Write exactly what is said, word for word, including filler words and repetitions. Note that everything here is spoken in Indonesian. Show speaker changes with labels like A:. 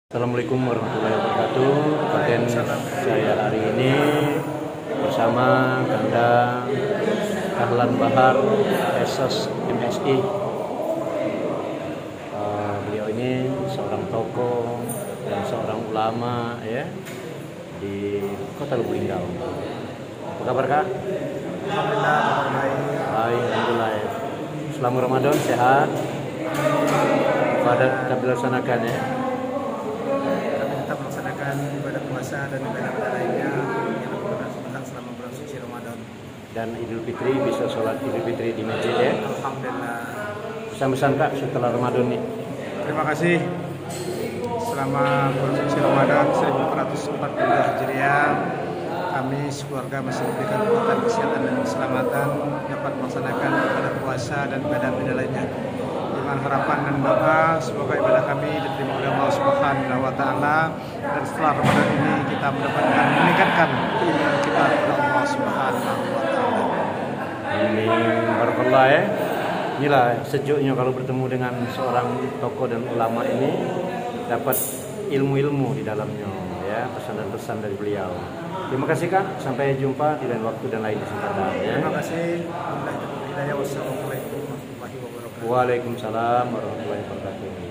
A: Assalamualaikum warahmatullahi wabarakatuh. Konten saya hari ini bersama Ganda Dahlan Bahar S S M S I. Uh, beliau ini seorang tokoh dan seorang ulama ya di Kota Lubuk Linggau. Apa kabar Kak?
B: Alhamdulillah, baik.
A: Baik, alhamdulillah. Selama Ramadan sehat. Pada tetap dilaksanakan ya.
B: Tetap melaksanakan ibadah puasa dan ibadah-ibadah lainnya yang dilaksanakan selama bulan suci Ramadan.
A: Dan Idul Fitri bisa sholat Idul Fitri di masjid ya.
B: Alhamdulillah.
A: Pesan-pesan Kak setelah Ramadan nih.
B: Terima kasih. Selama bulan suci Ramadan seribu empat ratus empat puluh dua Hijriah, kami sekeluarga masih diberikan kekuatan, kesehatan dan keselamatan dapat melaksanakan ibadah puasa dan ibadah-ibadah lainnya. Dengan harapan dan doa semoga ibadah kami diterima oleh Allah Subhanahu wa taala, dan setelah Ramadan ini kita mendapatkan meningkatkan iman kita kepada Allah Subhanahu wa taala.
A: Amin. Barakallah ya. Inilah sejuknya kalau bertemu dengan seorang tokoh dan ulama ini, dapat ilmu-ilmu di dalamnya ya, pesan dan pesan dari beliau. Terima kasih Kak, sampai jumpa di lain waktu dan lain kesempatan ya.
B: Terima kasih. Wassalamualaikum warahmatullahi wabarakatuh.
A: Waalaikumsalam warahmatullahi wabarakatuh.